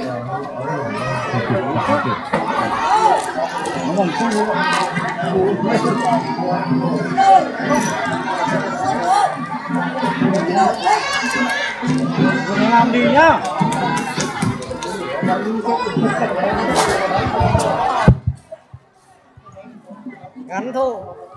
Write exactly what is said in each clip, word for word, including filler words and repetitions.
Làm đi nhá. Gắn thôi.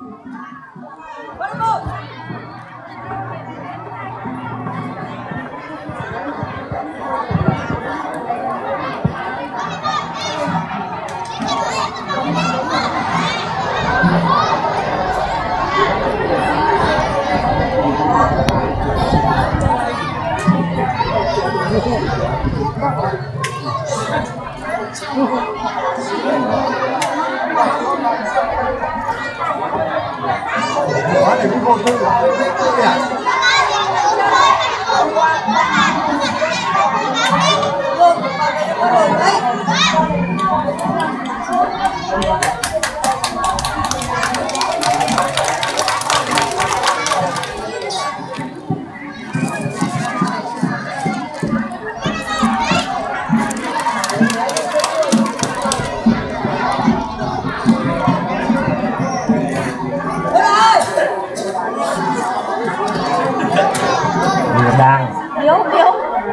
Đang yếu yếu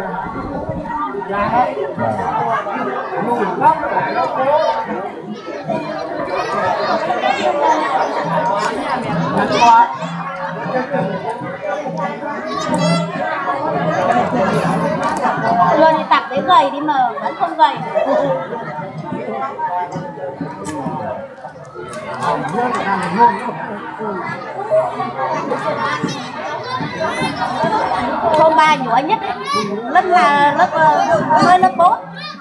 vừa thì tặng đến gầy đi mà vẫn không gầy. Thôn ba nhỏ nhất ấy. Lớp là lớp mới lớp bốn.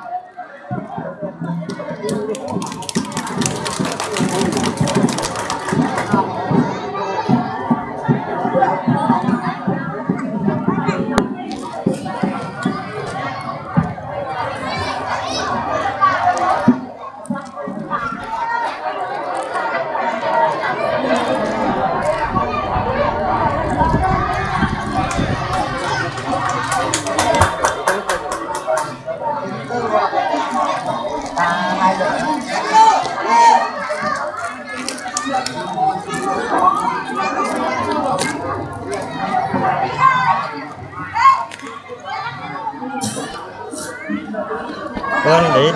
con đi.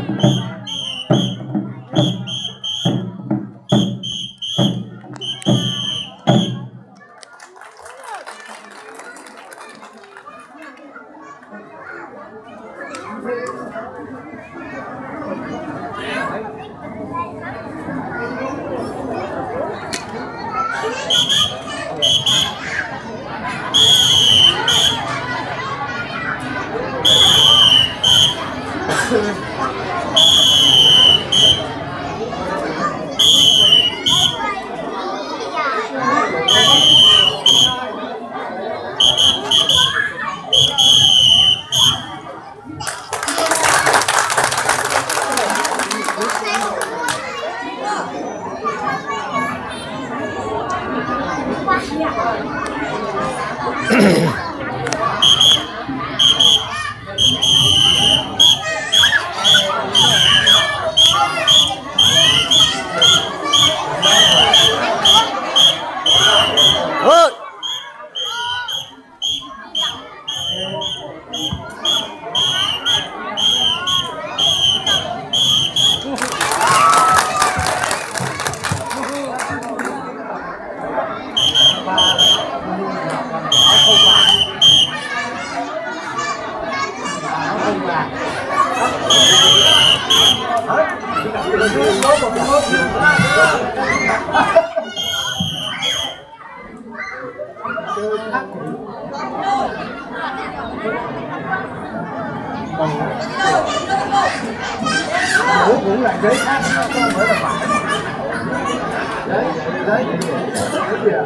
Cũng là giấy khác, không phải là phải. Giấy, giấy, giấy.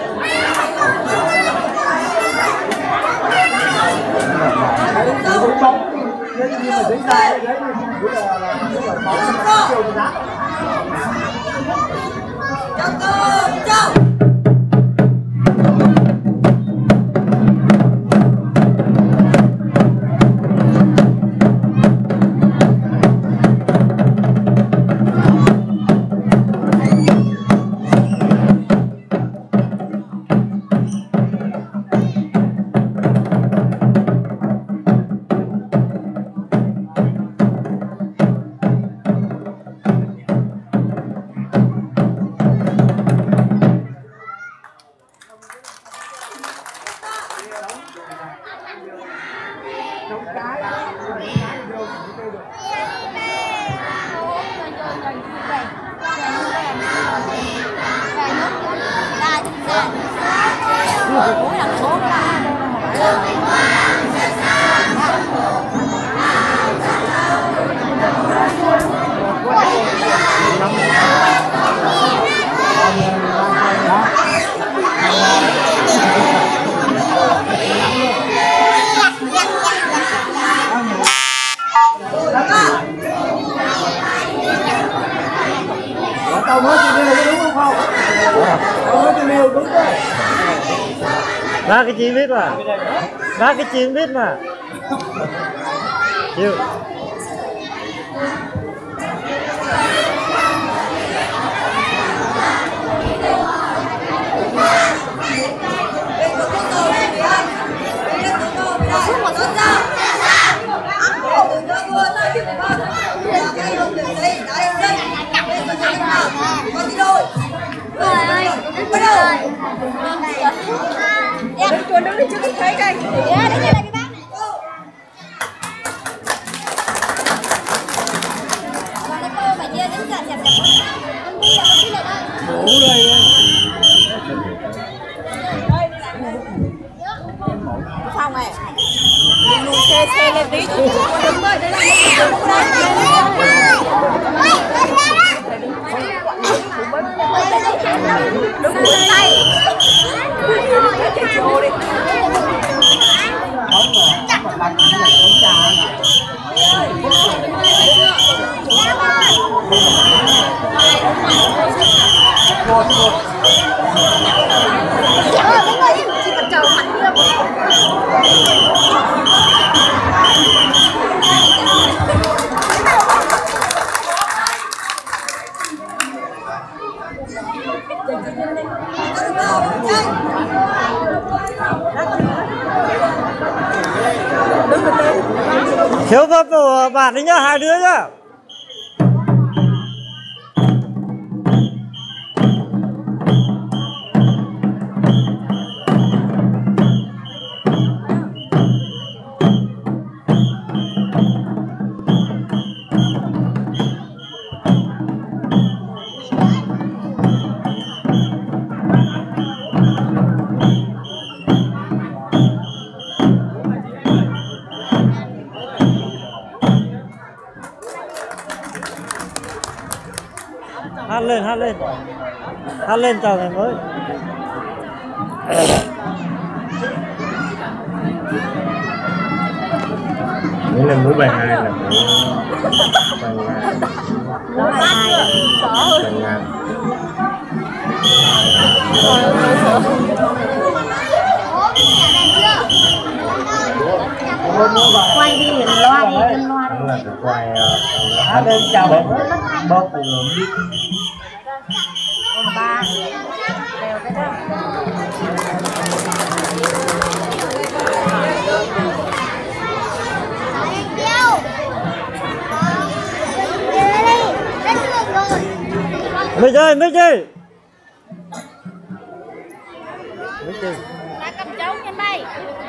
Giấy cũng bóng, giấy nhưng mà giấy dài, giấy như không phải là là bóng, chiều giá. Chào cô, chào. Tao nói chuyện điều đúng không không? Tao nói chuyện điều đúng rồi. Ba cái chi biết mà. Ba cái chi biết mà. Chịu. Em chuồn đứng đi chưa thấy cây. Dạ, đứng đây là cái bác này. Còn cái cô phải chia đứng dàn dẹp dẹp. Con đi là con đi là đây. Đủ đây. Phòng này. Lùi xe xe lên tí cho con đứng rồi. Đây là đúng rồi tay. Thiếu pháp của bạn đấy nhá, hai đứa nhá. Hát lên, hát lên. Hát lên chào ngày mới. Nghĩa là mũi bài hai là mũi bài ngang. Đó là hai Bài ngang. quay đi hình loa đi hình loa Đó là cái quay Hát lên chào bóp bóp từ mic. ba đều cái đó. Mới chơi, mới chơi. Mới chơi. Ta cầm trống trên đây.